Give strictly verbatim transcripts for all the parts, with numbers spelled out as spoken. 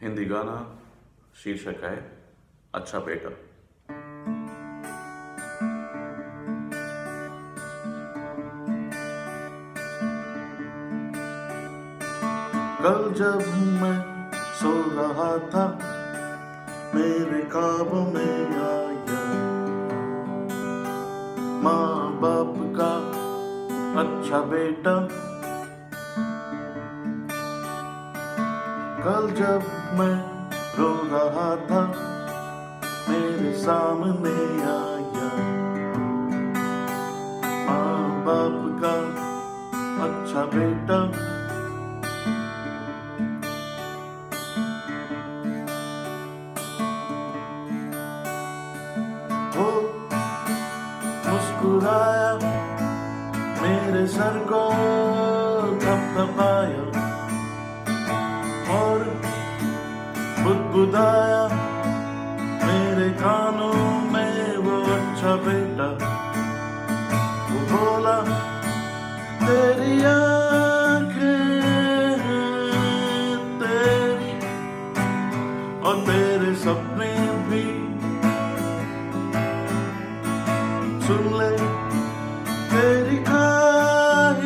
हिंदी गाना, शीर्षक है अच्छा बेटा। कल जब मैं सो रहा था मेरे ख्वाब में आया माँ बाप का अच्छा बेटा। कल जब मैं रो रहा था मेरे सामने आया माँ बाप का अच्छा बेटा। वो मुस्कुराया मेरे सर को थपथपाया और बुदबुदाया मेरे कानों में वो अच्छा बेटा। वो बोला तेरी आँखें हैं तेरी और तेरे सपने भी, सुन ले तेरी ख्वाहिशें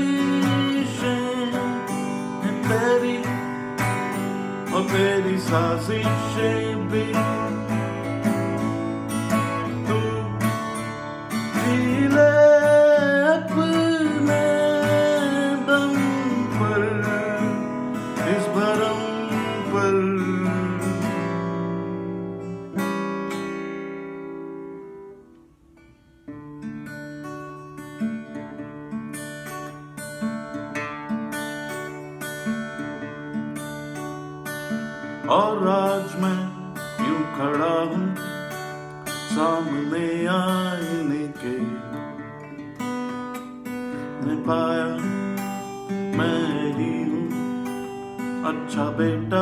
हैं तेरी और तेरी साजिशें भी। तू जी ले अपने दम पर इस भरम पर। और आज मैं यूं खड़ा हूँ सामने आईने के, मैं पाया मैं ही हूँ अच्छा बेटा।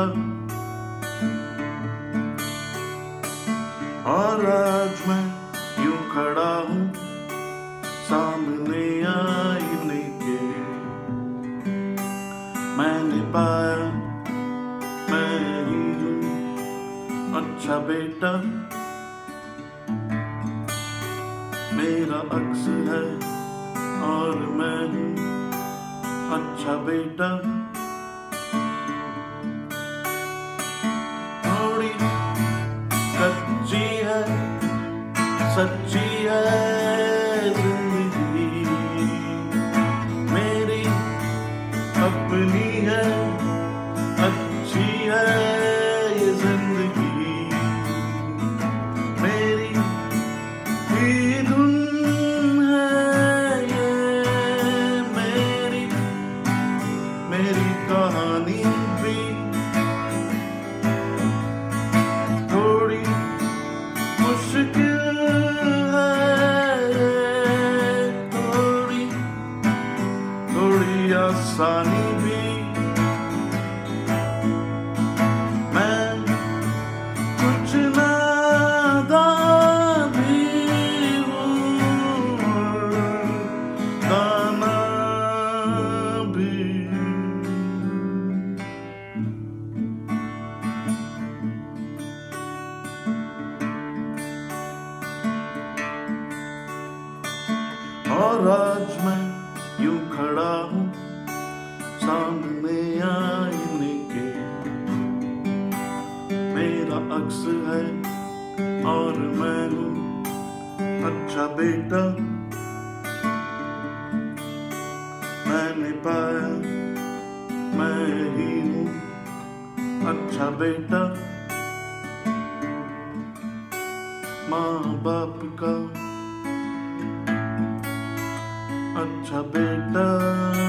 और आज मैं यूं खड़ा हूँ सामने आईने के, मैंने पाया मैं ही हूँ अच्छा बेटा। मेरा अक्स है और मैं हूँ अच्छा बेटा। थोड़ी कच्ची है सच्ची है जिंदगी मेरी अपनी है अच्छी है ये जिंदगी मेरी ही धुन है ये मेरी मेरी कहानी भी। थोड़ी मुश्किल है ये थोड़ी थोड़ी आसानी भी। और आज मैं यूं खड़ा हूँ सामने आईने के, मेरा अक्स है और मैं हूँ अच्छा बेटा। मैंने पाया मैं ही हूँ अच्छा बेटा। माँ बाप का अच्छा बेटा।